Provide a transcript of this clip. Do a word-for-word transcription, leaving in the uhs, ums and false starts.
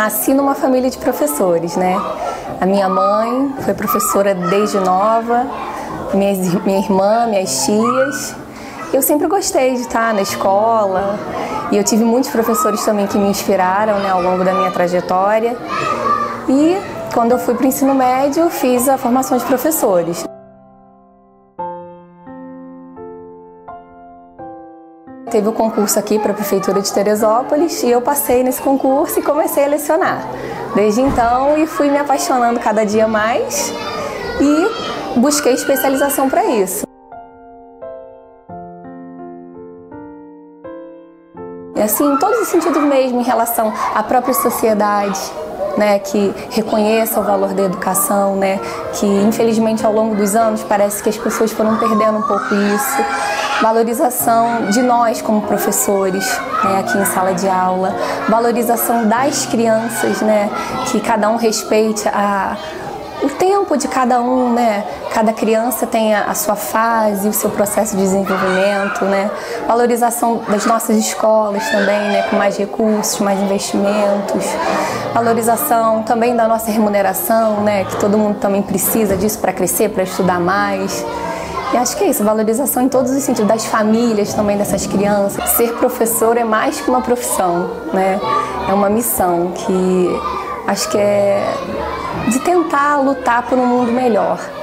nasci numa família de professores, né? A minha mãe foi professora desde nova, minha, minha irmã, minhas tias. Eu sempre gostei de estar na escola e eu tive muitos professores também que me inspiraram, né, ao longo da minha trajetória. E quando eu fui para o ensino médio, fiz a formação de professores. Teve o concurso aqui para a Prefeitura de Teresópolis e eu passei nesse concurso e comecei a lecionar. Desde então, e fui me apaixonando cada dia mais e busquei especialização para isso. E assim, em todos os sentidos mesmo, em relação à própria sociedade, né, que reconheça o valor da educação, né, que infelizmente ao longo dos anos parece que as pessoas foram perdendo um pouco isso. Valorização de nós como professores, né, aqui em sala de aula, valorização das crianças, né, que cada um respeite a, o tempo de cada um, né, cada criança tem a, a sua fase, o seu processo de desenvolvimento, né, valorização das nossas escolas também, né, com mais recursos, mais investimentos, valorização também da nossa remuneração, né, que todo mundo também precisa disso para crescer, para estudar mais. E acho que é isso, valorização em todos os sentidos, das famílias também, dessas crianças. Ser professor é mais que uma profissão, né? É uma missão que acho que é de tentar lutar por um mundo melhor.